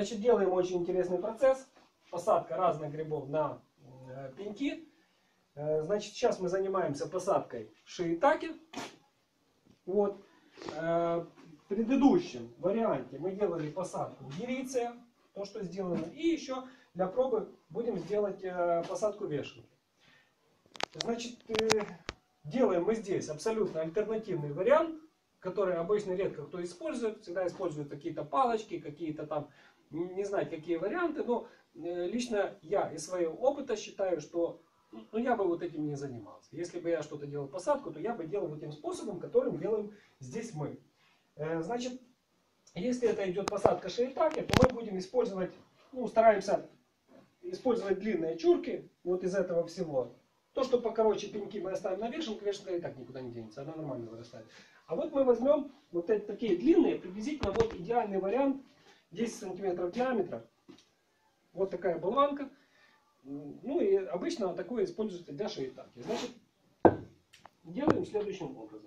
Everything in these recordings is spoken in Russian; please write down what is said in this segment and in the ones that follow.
Значит, делаем очень интересный процесс. Посадка разных грибов на пеньки. Значит, сейчас мы занимаемся посадкой шиитаке. Вот. В предыдущем варианте мы делали посадку гириция, то, что сделано. И еще для пробы будем сделать посадку вешенки. Значит, делаем мы здесь абсолютно альтернативный вариант, который обычно редко кто использует. Всегда используют какие-то палочки, какие-то там, не знаю, какие варианты. Но лично я из своего опыта считаю, что я бы вот этим не занимался. Если бы я что-то делал посадку, то я бы делал вот тем способом, которым делаем здесь мы. Значит, если это идет посадка шиитаке, то мы будем использовать, стараемся использовать длинные чурки вот из этого всего. То, что покороче пеньки мы оставим на вешенку, вешенка и так никуда не денется, она нормально вырастает. А вот мы возьмем вот эти такие длинные, приблизительно вот идеальный вариант, 10 сантиметров диаметра. Вот такая болванка. Ну и обычно такое используется для шиитаке. Значит, делаем следующим образом.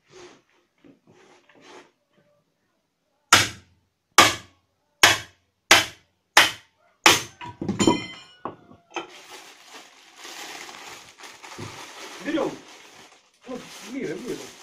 Берем, ближе,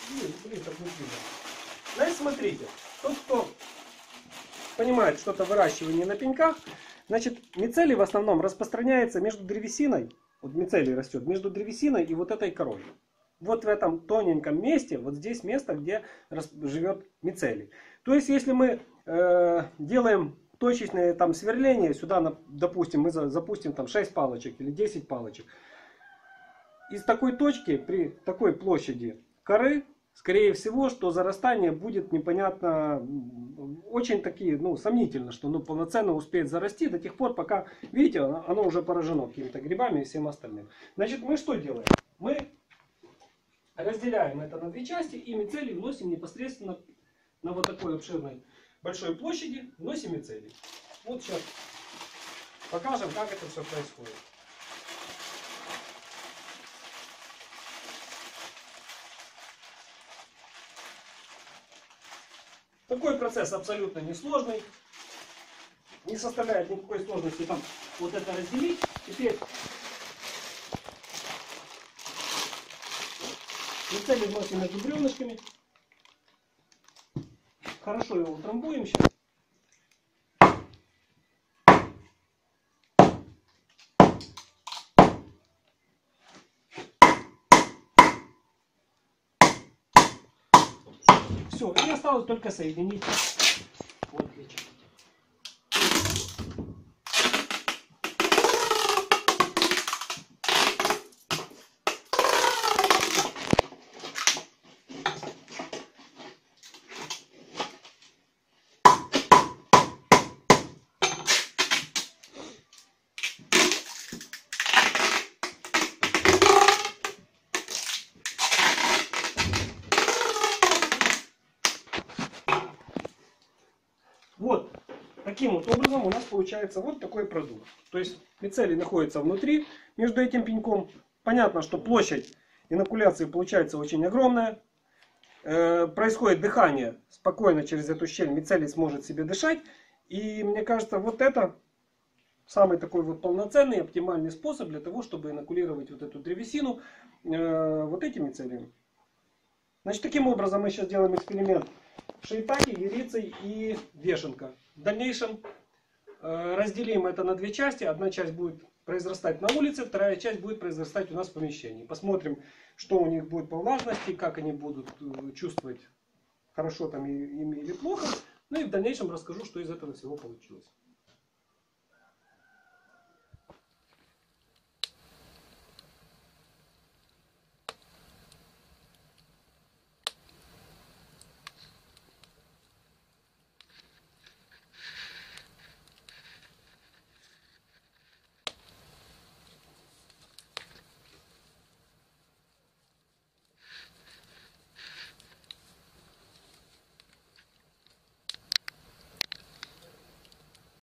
Значит, смотрите, тот, кто понимает что-то выращивание на пеньках, значит, мицелий в основном распространяется между древесиной, вот мицелий растет, между древесиной и вот этой корой. Вот в этом тоненьком месте, вот здесь место, где живет мицелий. То есть, если мы делаем точечное там сверление, сюда, допустим, мы запустим там 6 палочек или 10 палочек, из такой точки, при такой площади коры, скорее всего, что зарастание будет непонятно, очень такие, сомнительно, что полноценно успеет зарасти до тех пор, пока, видите, оно уже поражено какими-то грибами и всем остальным. Значит, мы что делаем? Мы разделяем это на две части и мицелий вносим непосредственно на вот такой обширной большой площади, вносим мицелий. Вот сейчас покажем, как это все происходит. Такой процесс абсолютно несложный, не составляет никакой сложности там вот это разделить. Теперь мицелий вносим между бревнышками, хорошо его утрамбуем сейчас. Все, и осталось только соединить. Вот отлично. Вот таким вот образом у нас получается вот такой продукт. То есть мицелий находится внутри, между этим пеньком. Понятно, что площадь инокуляции получается очень огромная. Происходит дыхание спокойно через эту щель, мицелий сможет себе дышать. И мне кажется, вот это самый такой вот полноценный, оптимальный способ для того, чтобы инокулировать вот эту древесину вот этим мицелием. Значит, таким образом мы сейчас делаем эксперимент шиитаке, гирицей и вешенка. В дальнейшем разделим это на две части. Одна часть будет произрастать на улице, вторая часть будет произрастать у нас в помещении. Посмотрим, что у них будет по влажности, как они будут чувствовать, хорошо там им или плохо. Ну и в дальнейшем расскажу, что из этого всего получилось.